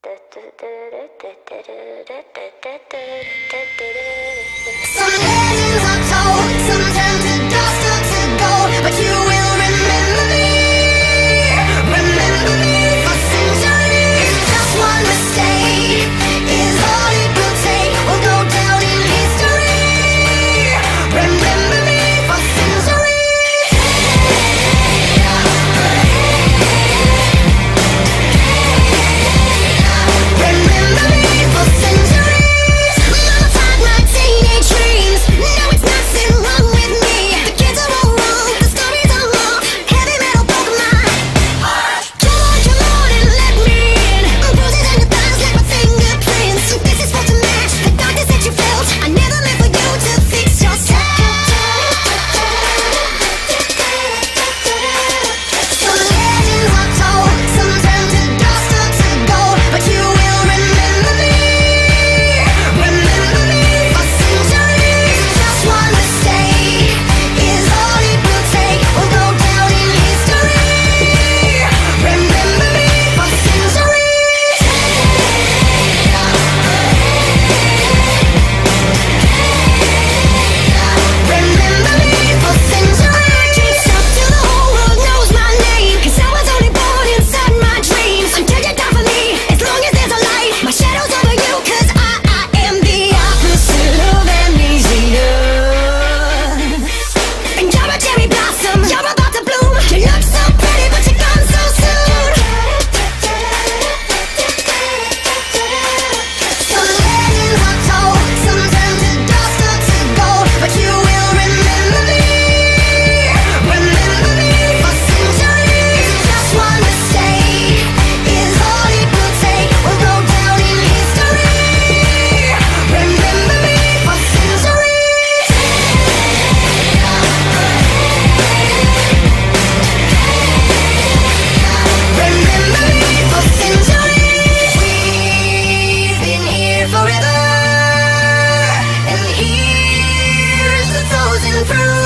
Some legends are told, some turn to dust or to gold, but you will remember me for centuries. Just one mistake is all it will take. We'll go down in history. Remember me for centuries. Remember me for centuries. Mama tied my teenage dreams. Now it's nothing wrong with me. The kids are all wrong, the stories are long. Heavy metal broke my heart. Come on and let me in. Bruises and the thighs like my fingerprints. This is supposed to match the darkness that you felt. I never meant for you to fix yourself. Some legends are told, some turn to dust or to gold, but you will remember me for centuries. Just one mistake is all it will take. We'll go down in history. Remember me for centuries. Remember me for centuries. I can't stop till the whole world knows my name, 'cause I was only born inside my dreams. Until you die for me, as long as there's a light, my shadow's over you, 'cause I am the opposite of amnesia. And you're a cherry blossom, you're about to bloom. You look so pretty, but you're gone so soon. Some legends are told, some turn to dust or to gold, but you will remember me for centuries. Just one mistake is all it will take. We'll go down in history. Remember me for centuries. Remember me for centuries. We've been here forever, and here's the chosen fruit.